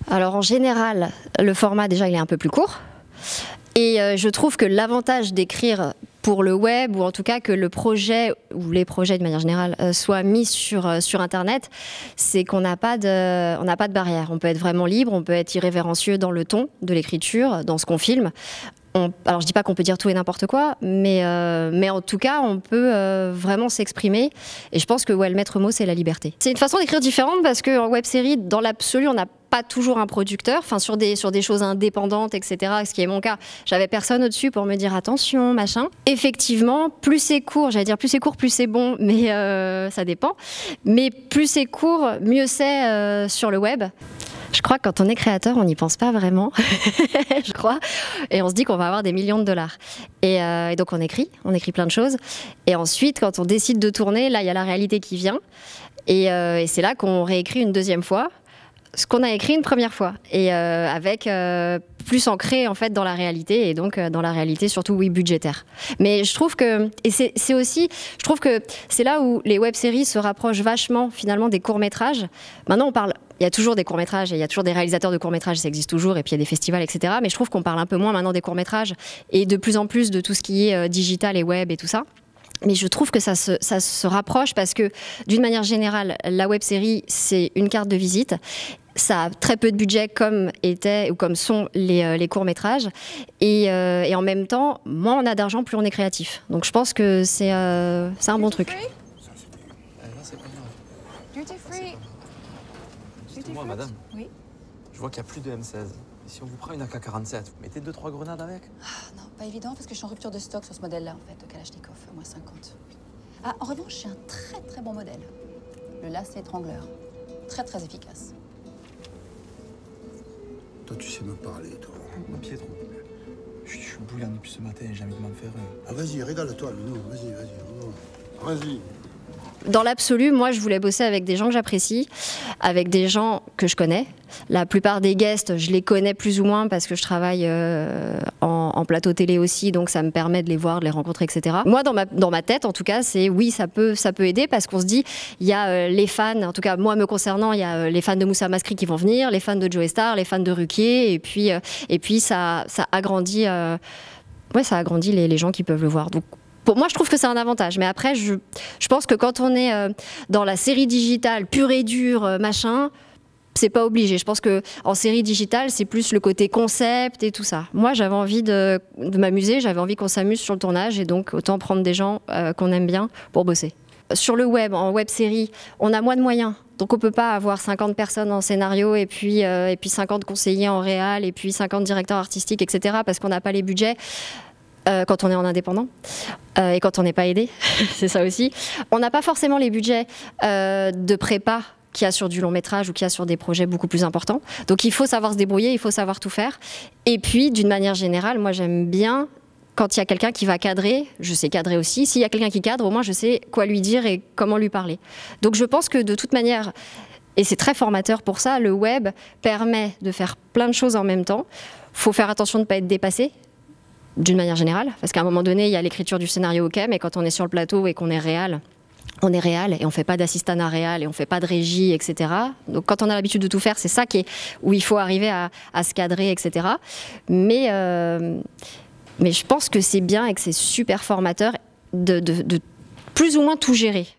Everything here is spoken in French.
Alors en général, le format déjà il est un peu plus court. Et je trouve que l'avantage d'écrire pour le web, ou en tout cas que le projet, ou les projets de manière générale, soient mis sur Internet, c'est qu'on n'a pas de barrière. On peut être vraiment libre, on peut être irrévérencieux dans le ton de l'écriture, dans ce qu'on filme. Alors je dis pas qu'on peut dire tout et n'importe quoi, mais en tout cas on peut vraiment s'exprimer. Et je pense que le maître mot c'est la liberté. C'est une façon d'écrire différente parce qu'en web-série, dans l'absolu, on n'a pas toujours un producteur, enfin sur des choses indépendantes, etc. Ce qui est mon cas, j'avais personne au-dessus pour me dire attention, machin. Effectivement, plus c'est court, j'allais dire plus c'est court, plus c'est bon, mais ça dépend. Mais plus c'est court, mieux c'est sur le web. Je crois que quand on est créateur, on n'y pense pas vraiment, je crois, et on se dit qu'on va avoir des millions de dollars. Et donc on écrit plein de choses. Et ensuite, quand on décide de tourner, là, il y a la réalité qui vient. Et c'est là qu'on réécrit une deuxième fois ce qu'on a écrit une première fois. Et avec plus ancré en fait dans la réalité, et donc dans la réalité surtout, oui, budgétaire. Mais je trouve que, et c'est aussi, je trouve que c'est là où les web-séries se rapprochent vachement finalement des courts-métrages. Maintenant, on parle... Il y a toujours des courts-métrages et il y a toujours des réalisateurs de courts-métrages, ça existe toujours, et puis il y a des festivals, etc. Mais je trouve qu'on parle un peu moins maintenant des courts-métrages et de plus en plus de tout ce qui est digital et web et tout ça. Mais je trouve que ça se rapproche parce que, d'une manière générale, la web-série, c'est une carte de visite. Ça a très peu de budget comme étaient ou comme sont les courts-métrages. Et en même temps, moins on a d'argent, plus on est créatif. Donc je pense que c'est un bon truc. Moi, madame, oui. je vois qu'il n'y a plus de M16. Et si on vous prend une AK-47, vous mettez 2-3 grenades avec? Non, pas évident parce que je suis en rupture de stock sur ce modèle-là, en fait, de Kalachnikov, moins 50. Ah, en revanche, j'ai un très très bon modèle. Le lacet étrangleur. Très très efficace. Toi, tu sais me parler, toi. Pietro, je suis bouillant depuis ce matin, j'ai envie de m'en faire un. Ah, vas-y, régale-toi, Minou. Vas-y. Vas-y. Dans l'absolu, moi, je voulais bosser avec des gens que j'apprécie, avec des gens que je connais. La plupart des guests, je les connais plus ou moins parce que je travaille en plateau télé aussi, donc ça me permet de les voir, de les rencontrer, etc. Moi, dans ma tête, en tout cas, c'est oui, ça peut aider parce qu'on se dit, il y a les fans, en tout cas, moi, me concernant, il y a les fans de Moussa Mascri qui vont venir, les fans de Joe Star, les fans de Ruquier, et puis ça agrandit, ça agrandit les gens qui peuvent le voir. Donc, pour moi, je trouve que c'est un avantage. Mais après, je pense que quand on est dans la série digitale pure et dure, machin, c'est pas obligé. Je pense qu'en série digitale, c'est plus le côté concept et tout ça. Moi, j'avais envie de m'amuser, j'avais envie qu'on s'amuse sur le tournage, et donc autant prendre des gens qu'on aime bien pour bosser. Sur le web, en web série, on a moins de moyens. Donc on peut pas avoir 50 personnes en scénario et puis 50 conseillers en réal et puis 50 directeurs artistiques, etc. parce qu'on n'a pas les budgets. Quand on est en indépendant et quand on n'est pas aidé, c'est ça aussi. On n'a pas forcément les budgets de prépa qu'il y a sur du long métrage ou qu'il y a sur des projets beaucoup plus importants. Donc il faut savoir se débrouiller, il faut savoir tout faire. Et puis d'une manière générale, moi j'aime bien quand il y a quelqu'un qui va cadrer, je sais cadrer aussi. S'il y a quelqu'un qui cadre, au moins je sais quoi lui dire et comment lui parler. Donc je pense que de toute manière, et c'est très formateur pour ça, le web permet de faire plein de choses en même temps. Il faut faire attention de ne pas être dépassé, d'une manière générale, parce qu'à un moment donné, il y a l'écriture du scénario, ok, mais quand on est sur le plateau et qu'on est réal, on est réal et on ne fait pas d'assistanat réal et on ne fait pas de régie, etc. Donc quand on a l'habitude de tout faire, c'est ça où il faut arriver à se cadrer, etc. Mais je pense que c'est bien et que c'est super formateur de plus ou moins tout gérer.